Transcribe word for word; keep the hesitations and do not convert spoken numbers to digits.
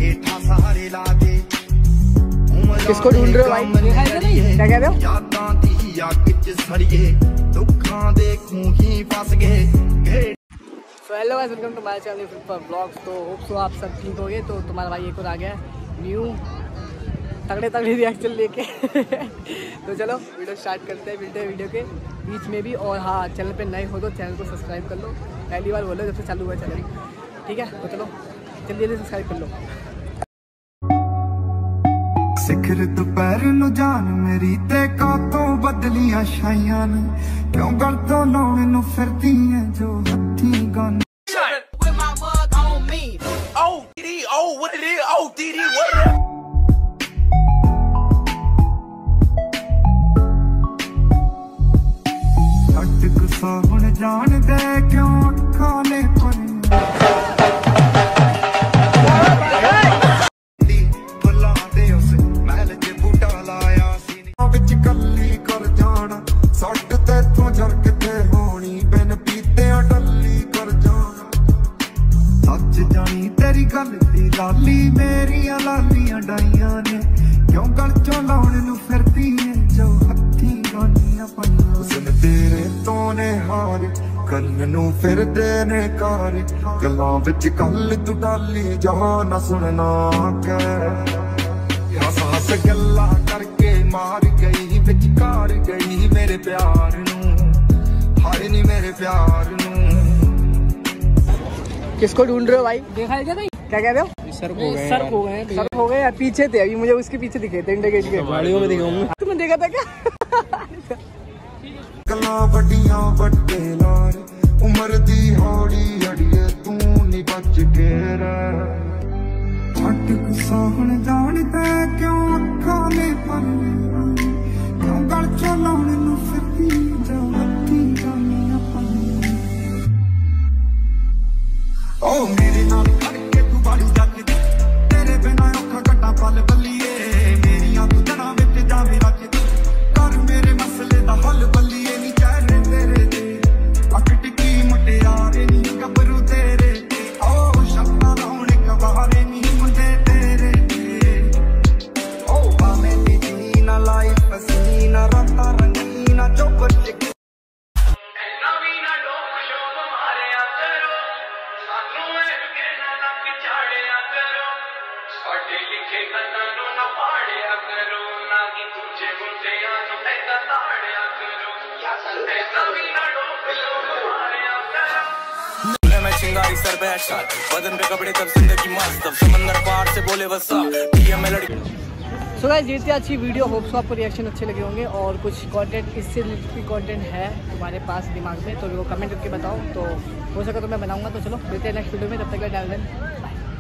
किसको ढूंढ रहे हो भाई? क्या कह रहे हो? So hello guys, welcome to my channel football blogs. तो होप सो आप सब ठीक हो गए। तो तुम्हारा भाई एक और आ गया न्यू तगड़े तगड़े रिएक्शन लेके तो चलो वीडियो स्टार्ट करते हैं। मिलते हैं वीडियो के बीच में भी। और हाँ, चैनल पे नए हो तो चैनल को सब्सक्राइब कर लो। पहली बार बोलो जब से चालू हुआ चैनल, ठीक है? तो चलो जल्दी जल्दी सब्सक्राइब कर लो। सिखर दोपहर नु जान मेरी ते कातों बदलियां शाइयां ने क्यों गल तो लाउण नु फिरदी है जो हत्थी गन हट गुस्सा हुण जान दे क्यों अखां ने पर लाली मेरिया लालियां डाइयां ने क्यों गल चो लाउण नु फिरदी है जो हत्थी गानियां पईयां उसने तेरे तो ने हार कन्न नु फिरदे ने कार गल्लां विच गल तू डाली जा ना सुनना कै हस हस गल्लां करके मार गई विच कार गई मेरे प्यार नु हाय नी मेरे प्यार नु। किसको ढूंढ रहे हो भाई? देखा है क्या नहीं? क्या कह रहे हो? सर हो गए सर हो गए सर हो गए यार। पीछे थे अभी, मुझे उसके पीछे दिखे थे इंडिकेट के गाड़ियों में दिखा हूं। तुमने देखा था क्या? गल्लां वड्डियां वड्डे लार उम्र दी हौली अड़िए तू नी बच के रह हट गुस्सा हुण जाणदा क्यों अखां ने पर क्यों गल चो लाउण नु फिरदी जो हत्थी गानियां पईयां ओ मेरे नाल करके तू बाड़ी जग दी तेरे बिना औखा घट्टा पल बल्लीए मेरियां तू जड़ा विच जावे रख दी कर मेरे मसले दा हल बल्लीए नी चेहरे तेरे दे अकट की मुटियारे नी गबरू तेरे ओ शक्ता लाउण कवारे नी मुंडे तेरे ओ बामे दी ना लाइफ पसीना राता रंगीना चौपर चिंगारी सर पे हेडशॉट बदन पे कपड़े तब जिंदगी मस्त तब समंदर पार से बोले वसा पीएम में लड़की। सो गाइस, ये थी अच्छी वीडियो। होप सो आपको रिएक्शन अच्छे लगे होंगे और कुछ कंटेंट इससे रिलेटेड कंटेंट है तुम्हारे पास दिमाग में तो वो कमेंट करके बताओ। तो हो सका तो मैं बनाऊंगा। तो चलो मिलते हैं नेक्स्ट वीडियो में, तब तक के लिए बाय।